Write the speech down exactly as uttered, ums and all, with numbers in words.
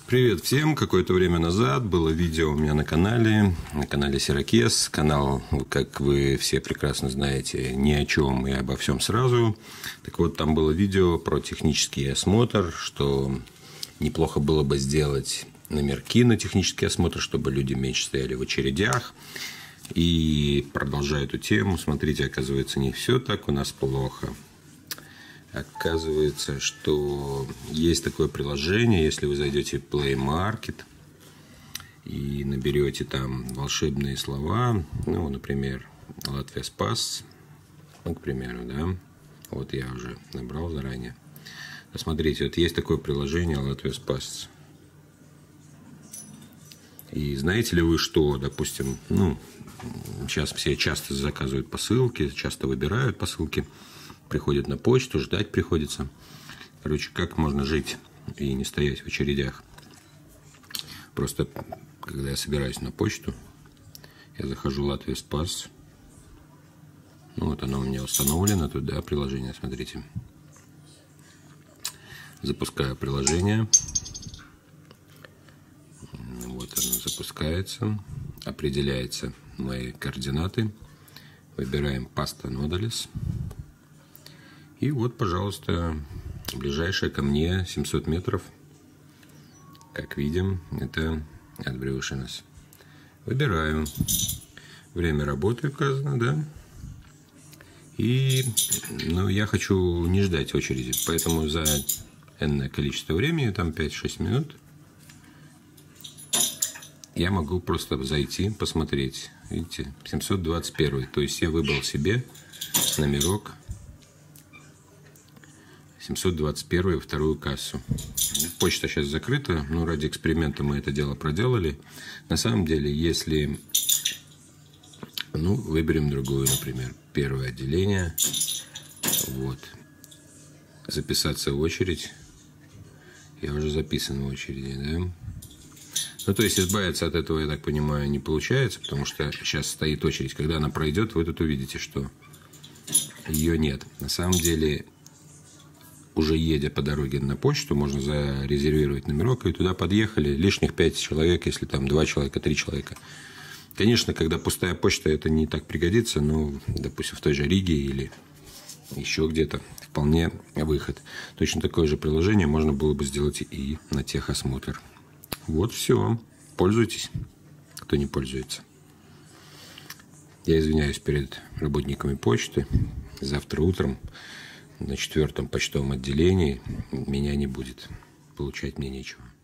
Привет всем! Какое-то время назад было видео у меня на канале, на канале Сирокез. Канал, как вы все прекрасно знаете, ни о чем и обо всем сразу. Так вот, там было видео про технический осмотр, что неплохо было бы сделать номерки на технический осмотр, чтобы люди меньше стояли в очередях. И продолжая эту тему, смотрите, оказывается, не все так у нас плохо. Оказывается, что есть такое приложение, если вы зайдете в Play Market и наберете там волшебные слова, ну, например, Латвия Спас, ну, к примеру, да, вот я уже набрал заранее. Посмотрите, вот есть такое приложение Латвия Спас. И знаете ли вы, что, допустим, ну, сейчас все часто заказывают посылки, часто выбирают посылки, приходят на почту, ждать приходится. Короче, как можно жить и не стоять в очередях? Просто, когда я собираюсь на почту, я захожу в Латвия Спас. Ну, вот оно у меня установлено тут, да, приложение, смотрите. Запускаю приложение. Вот оно запускается. Определяются мои координаты. Выбираем Паста Нодалес. И вот, пожалуйста, ближайшая ко мне семьсот метров. Как видим, это Atbrīvošanas. Выбираю. Время работы указано, да. И, ну, я хочу не ждать очереди, поэтому за энное количество времени, там пять-шесть минут, я могу просто зайти, посмотреть. Видите, семьсот двадцать один. То есть я выбрал себе номерок семьсот двадцать один, вторую кассу. Почта сейчас закрыта, но ради эксперимента мы это дело проделали. На самом деле, если, ну, выберем другую, например, первое отделение, вот, записаться в очередь, я уже записан в очереди, да. Ну, то есть избавиться от этого, я так понимаю, не получается, потому что сейчас стоит очередь. Когда она пройдет, вы тут увидите, что ее нет. На самом деле, уже едя по дороге на почту, можно зарезервировать номерок, и туда подъехали лишних пять человек, если там два человека, три человека. Конечно, когда пустая почта, это не так пригодится, но, допустим, в той же Риге или еще где-то вполне выход. Точно такое же приложение можно было бы сделать и на техосмотр. Вот все. Пользуйтесь, кто не пользуется. Я извиняюсь перед работниками почты. Завтра утром на четвертом почтовом отделении меня не будет. Получать мне нечего.